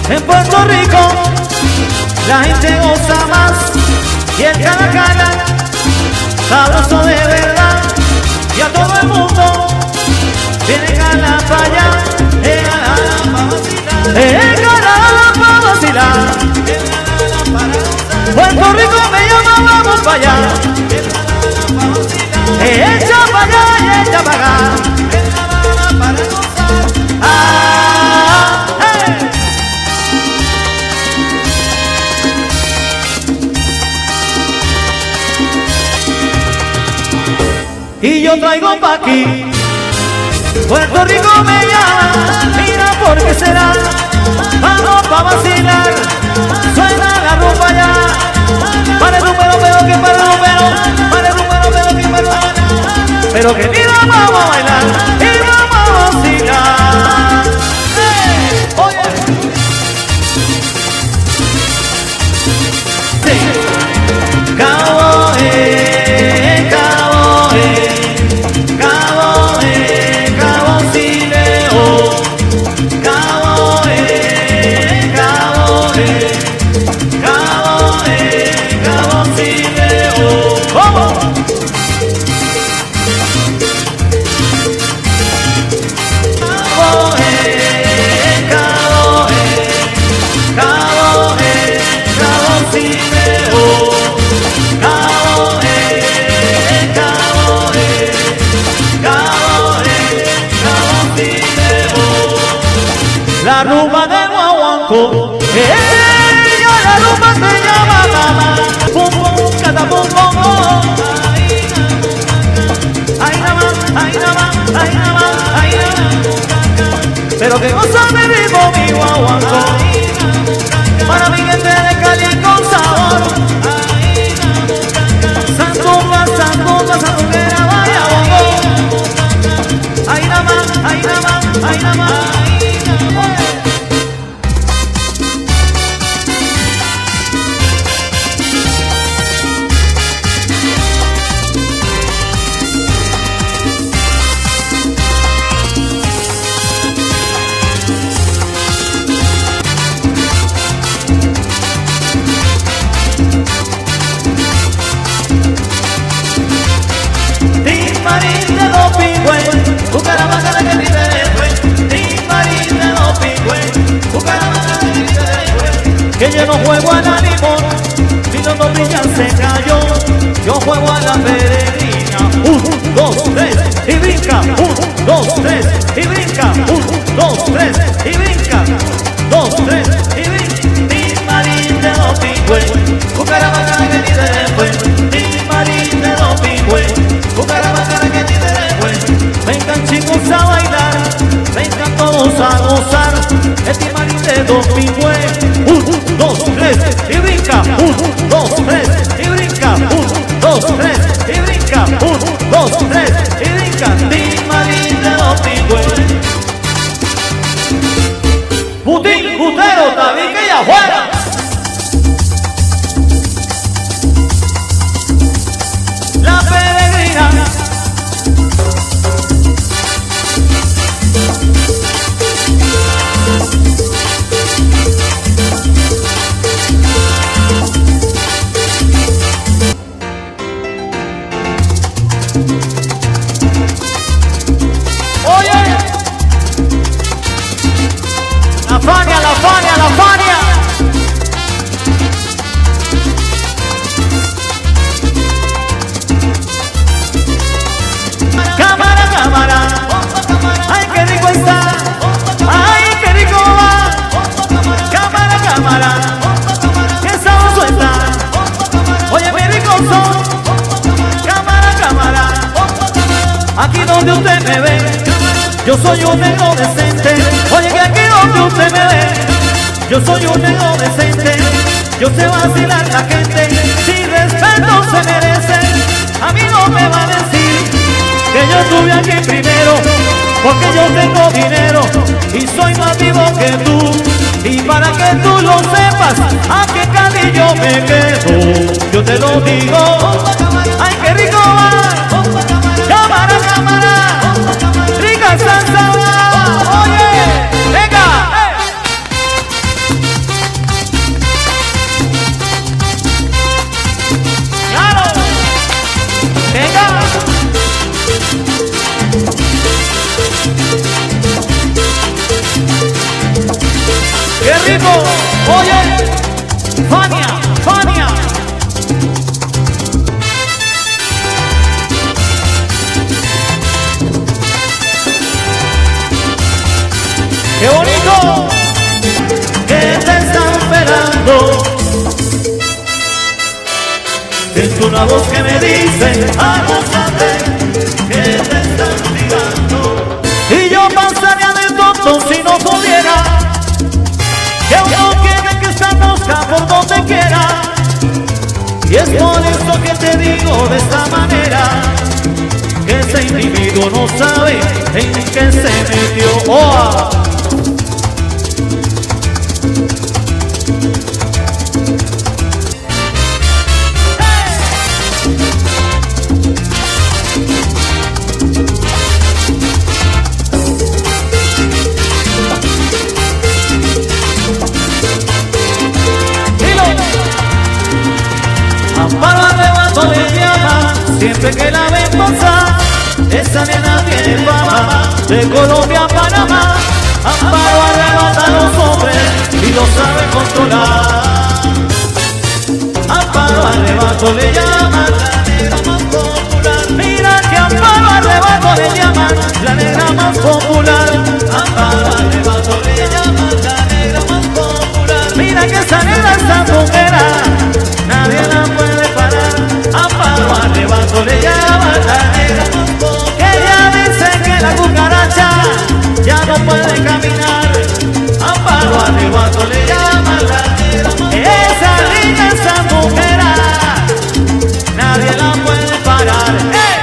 En Puerto Rico la gente goza más y el cana sabroso de verdad, y a todo el mundo viene gana para allá, gana para vacilar. Puerto Rico me llama, vamos para allá, echa para allá y echa para acá. Y yo traigo pa' aquí, Puerto Rico me llama, mira por qué será, vamos pa' vacilar, suena la rumba ya, para el número, pero que para el número, para el número, pero que para el número, pero que ni vamos a bailar, y vamos a vacilar. Oye, sí, Cabo, la rumba de Guaguancó, la rumba se llama mamá, pum pum, cada pum pum pum. Ay nada más, ay nada más, ay nada más, ay nada más. Pero que goza mi ritmo, mi Guaguancó, para mi gente de Cali con sabor. Santumba, santumba, santumbera, vaya bongo. Ay nada más, ay nada más, ay nada más. Que yo no juego a la limón, si no brilla se cayó. Yo juego a la peregrina, 1, 2, 3 y brinca, 1, 2, 3 y brinca, 1, 2, 3 y brinca, 2, 3 y brinca. Ni marín de los pingües, Bucaramanga que ni de después. Ni marín de los pingües, Bucaramanga que ni de después. Vengan chicos a bailar, vengan todos a gozar. Este marín de dos pingües, 1, 2, 3 y brinca, 1, 2, 3 y brinca, 1, 2, 3 y brinca, 1, 2, 3 y brinca. Timarín de los pingües. Putín, Gutero, Tabique y afuera. La peregrina. La Fania, la Fania, la Fania. Cámara, cámara. Ay, qué rico está. Ay, qué rico va. Cámara, cámara. Qué sabroso está. Oye, mi rico son. Cámara, cámara. Aquí donde usted me ve, yo soy un negro decente. Oye, que aquí donde usted me ve, yo soy un negro decente. Yo sé vacilar la gente, si respeto se merece. A mí no me va a decir que yo estuve aquí primero, porque yo tengo dinero y soy más vivo que tú. Y para que tú lo sepas, a que Cali yo me quedo, yo te lo digo. Ay, qué rico va. Cámara, cámara. Rica salsa. Oye, venga. ¡Qué rico! Oye, Fania, Fania. ¡Qué bonito! ¿Qué te está esperando? Siento una voz que me dice, agózate, que te están tirando. Y yo pasaría de tonto si no pudiera, que uno quiere que esta mosca por donde quiera. Y es por eso que te digo de esta manera, que ese individuo no sabe en qué se metió. ¡Oh! Amparo Arrebato le llama, siempre que la ven pasar. Esa nena tiene fama, de Colombia a Panamá. Amparo arrebata a los hombres y lo sabe controlar. Amparo Arrebato le llaman la negra más popular. Mira que Amparo Arrebato le llaman la negra más popular. Amparo Arrebato le llaman la negra más popular. Mira que esa negra está mujer, nadie la puede parar. Amparo Arrebato le llama la negra más popular. Ella dice que la cucaracha ya no puede caminar. Amparo Arrebato le llama la negra más popular. Esa niña, esa mujer, nadie la puede parar. ¡Hey!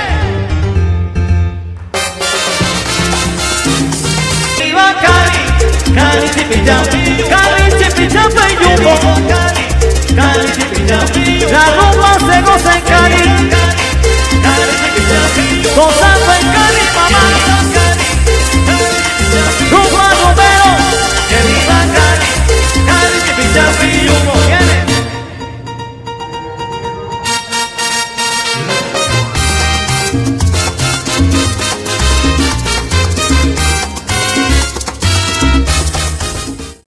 Viva Cali, Cali Chipichapi, Cali Chipichapi y Yumbo. Cali Chipichapi, la rumba se goza en